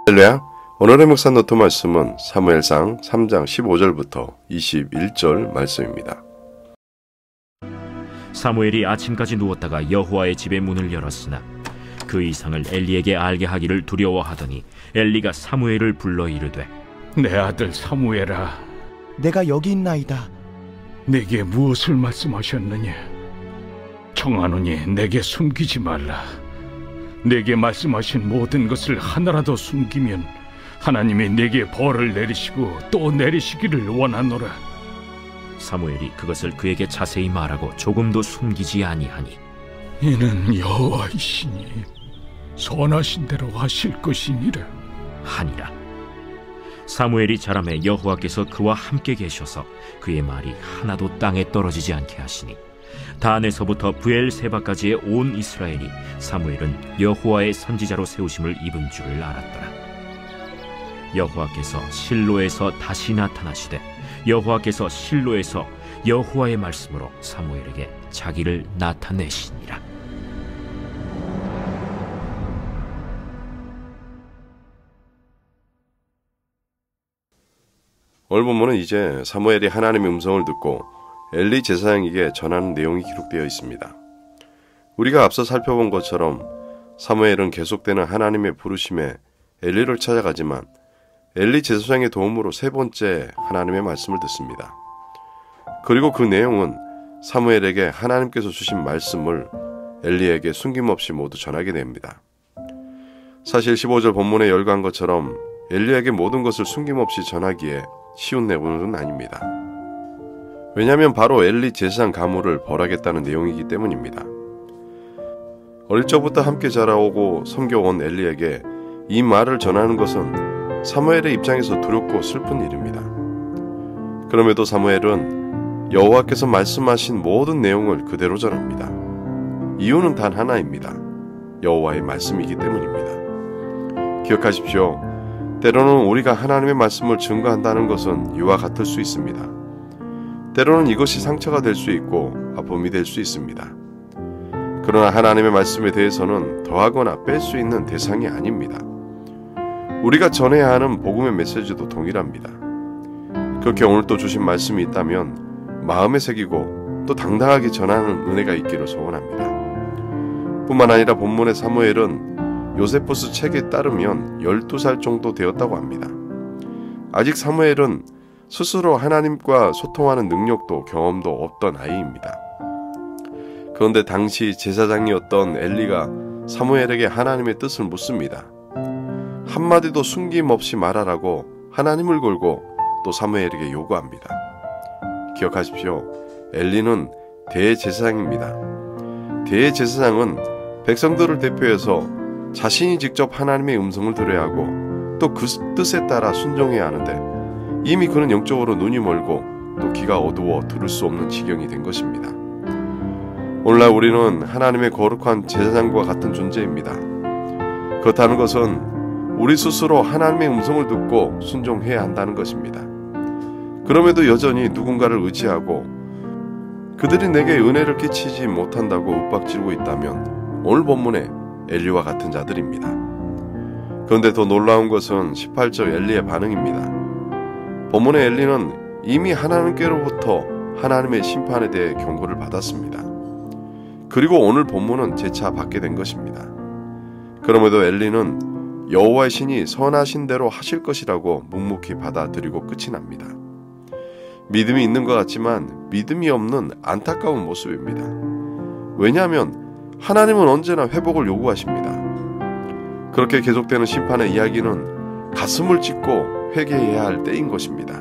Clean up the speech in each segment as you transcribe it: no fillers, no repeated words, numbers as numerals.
할렐루야. 오늘의 묵상 노트 말씀은 사무엘상 3장 15절부터 21절 말씀입니다. 사무엘이 아침까지 누웠다가 여호와의 집의 문을 열었으나 그 이상을 엘리에게 알게 하기를 두려워하더니 엘리가 사무엘을 불러 이르되, 내 아들 사무엘아, 내가 여기 있나이다. 내게 무엇을 말씀하셨느냐? 청하노니 내게 숨기지 말라. 내게 말씀하신 모든 것을 하나라도 숨기면 하나님이 내게 벌을 내리시고 또 내리시기를 원하노라. 사무엘이 그것을 그에게 자세히 말하고 조금도 숨기지 아니하니 이는 여호와이시니 선하신 대로 하실 것이니라 하니라. 사무엘이 자라매 여호와께서 그와 함께 계셔서 그의 말이 하나도 땅에 떨어지지 않게 하시니 단에서부터 브엘세바까지의 온 이스라엘이 사무엘은 여호와의 선지자로 세우심을 입은 줄을 알았더라. 여호와께서 실로에서 다시 나타나시되 여호와께서 실로에서 여호와의 말씀으로 사무엘에게 자기를 나타내시니라. 오늘 본문은 이제 사무엘이 하나님의 음성을 듣고 엘리 제사장에게 전하는 내용이 기록되어 있습니다. 우리가 앞서 살펴본 것처럼 사무엘은 계속되는 하나님의 부르심에 엘리를 찾아가지만 엘리 제사장의 도움으로 세 번째 하나님의 말씀을 듣습니다. 그리고 그 내용은 사무엘에게 하나님께서 주신 말씀을 엘리에게 숨김없이 모두 전하게 됩니다. 사실 15절 본문에 열거한 것처럼 엘리에게 모든 것을 숨김없이 전하기에 쉬운 내용은 아닙니다. 왜냐하면 바로 엘리 제사장 가문을 벌하겠다는 내용이기 때문입니다. 어릴 적부터 함께 자라오고 섬겨온 엘리에게 이 말을 전하는 것은 사무엘의 입장에서 두렵고 슬픈 일입니다. 그럼에도 사무엘은 여호와께서 말씀하신 모든 내용을 그대로 전합니다. 이유는 단 하나입니다. 여호와의 말씀이기 때문입니다. 기억하십시오. 때로는 우리가 하나님의 말씀을 증거한다는 것은 이와 같을 수 있습니다. 때로는 이것이 상처가 될 수 있고 아픔이 될 수 있습니다. 그러나 하나님의 말씀에 대해서는 더하거나 뺄 수 있는 대상이 아닙니다. 우리가 전해야 하는 복음의 메시지도 동일합니다. 그렇게 오늘 또 주신 말씀이 있다면 마음에 새기고 또 당당하게 전하는 은혜가 있기를 소원합니다. 뿐만 아니라 본문의 사무엘은 요세푸스 책에 따르면 12살 정도 되었다고 합니다. 아직 사무엘은 스스로 하나님과 소통하는 능력도 경험도 없던 아이입니다. 그런데 당시 제사장이었던 엘리가 사무엘에게 하나님의 뜻을 묻습니다. 한마디도 숨김없이 말하라고 하나님을 걸고 또 사무엘에게 요구합니다. 기억하십시오. 엘리는 대제사장입니다. 대제사장은 백성들을 대표해서 자신이 직접 하나님의 음성을 들어야 하고 또 그 뜻에 따라 순종해야 하는데 이미 그는 영적으로 눈이 멀고 또 귀가 어두워 들을 수 없는 지경이 된 것입니다. 오늘날 우리는 하나님의 거룩한 제사장과 같은 존재입니다. 그렇다는 것은 우리 스스로 하나님의 음성을 듣고 순종해야 한다는 것입니다. 그럼에도 여전히 누군가를 의지하고 그들이 내게 은혜를 끼치지 못한다고 윽박지르고 있다면 오늘 본문에 엘리와 같은 자들입니다. 그런데 더 놀라운 것은 18절 엘리의 반응입니다. 본문의 엘리는 이미 하나님께로부터 하나님의 심판에 대해 경고를 받았습니다. 그리고 오늘 본문은 재차 받게 된 것입니다. 그럼에도 엘리는 여호와의 신이 선하신 대로 하실 것이라고 묵묵히 받아들이고 끝이 납니다. 믿음이 있는 것 같지만 믿음이 없는 안타까운 모습입니다. 왜냐하면 하나님은 언제나 회복을 요구하십니다. 그렇게 계속되는 심판의 이야기는 가슴을 찢고 회개해야 할 때인 것입니다.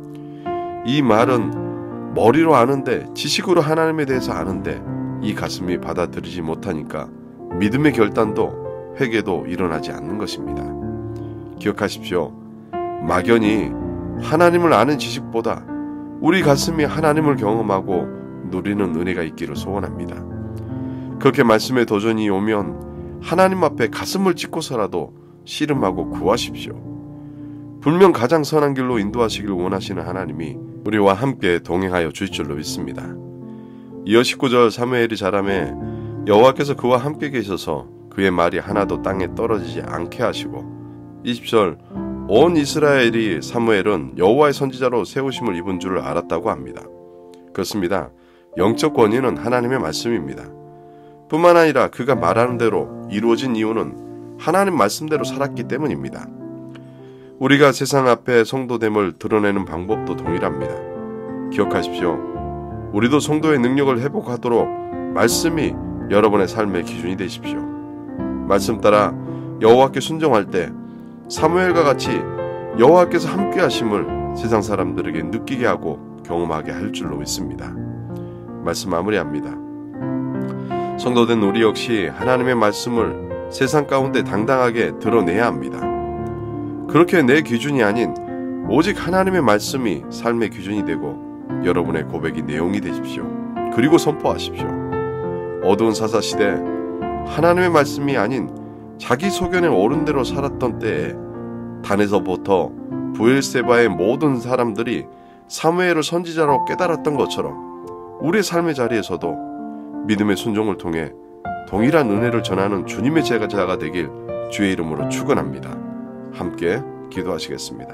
이 말은 머리로 아는데 지식으로 하나님에 대해서 아는데 이 가슴이 받아들이지 못하니까 믿음의 결단도 회개도 일어나지 않는 것입니다. 기억하십시오. 막연히 하나님을 아는 지식보다 우리 가슴이 하나님을 경험하고 누리는 은혜가 있기를 소원합니다. 그렇게 말씀에 도전이 오면 하나님 앞에 가슴을 찢고서라도 씨름하고 구하십시오. 분명 가장 선한 길로 인도하시길 원하시는 하나님이 우리와 함께 동행하여 주실 줄로 믿습니다. 이어 19절 사무엘이 자라매 여호와께서 그와 함께 계셔서 그의 말이 하나도 땅에 떨어지지 않게 하시고 20절 온 이스라엘이 사무엘은 여호와의 선지자로 세우심을 입은 줄을 알았다고 합니다. 그렇습니다. 영적 권위는 하나님의 말씀입니다. 뿐만 아니라 그가 말하는 대로 이루어진 이유는 하나님 말씀대로 살았기 때문입니다. 우리가 세상 앞에 성도됨을 드러내는 방법도 동일합니다. 기억하십시오. 우리도 성도의 능력을 회복하도록 말씀이 여러분의 삶의 기준이 되십시오. 말씀 따라 여호와께 순종할 때 사무엘과 같이 여호와께서 함께 하심을 세상 사람들에게 느끼게 하고 경험하게 할 줄로 믿습니다. 말씀 마무리합니다. 성도된 우리 역시 하나님의 말씀을 세상 가운데 당당하게 드러내야 합니다. 그렇게 내 기준이 아닌 오직 하나님의 말씀이 삶의 기준이 되고 여러분의 고백이 내용이 되십시오. 그리고 선포하십시오. 어두운 사사시대 하나님의 말씀이 아닌 자기 소견에 옳은 대로 살았던 때에 단에서부터 브엘세바의 모든 사람들이 사무엘을 선지자로 깨달았던 것처럼 우리의 삶의 자리에서도 믿음의 순종을 통해 동일한 은혜를 전하는 주님의 제자가 되길 주의 이름으로 축원합니다. 함께 기도하시겠습니다.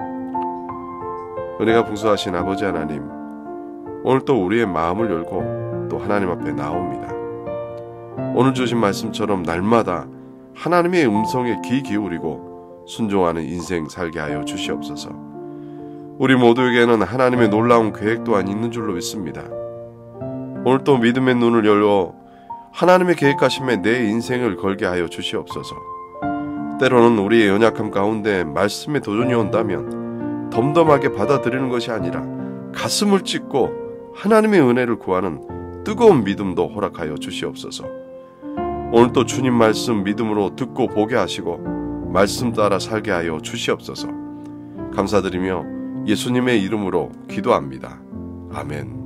은혜가 풍성하신 아버지 하나님, 오늘 또 우리의 마음을 열고 또 하나님 앞에 나옵니다. 오늘 주신 말씀처럼 날마다 하나님의 음성에 귀 기울이고 순종하는 인생 살게 하여 주시옵소서. 우리 모두에게는 하나님의 놀라운 계획 또한 있는 줄로 믿습니다. 오늘 또 믿음의 눈을 열어 하나님의 계획하심에 내 인생을 걸게 하여 주시옵소서. 때로는 우리의 연약함 가운데 말씀의 도전이 온다면 덤덤하게 받아들이는 것이 아니라 가슴을 찢고 하나님의 은혜를 구하는 뜨거운 믿음도 허락하여 주시옵소서. 오늘 또 주님 말씀 믿음으로 듣고 보게 하시고 말씀 따라 살게 하여 주시옵소서. 감사드리며 예수님의 이름으로 기도합니다. 아멘.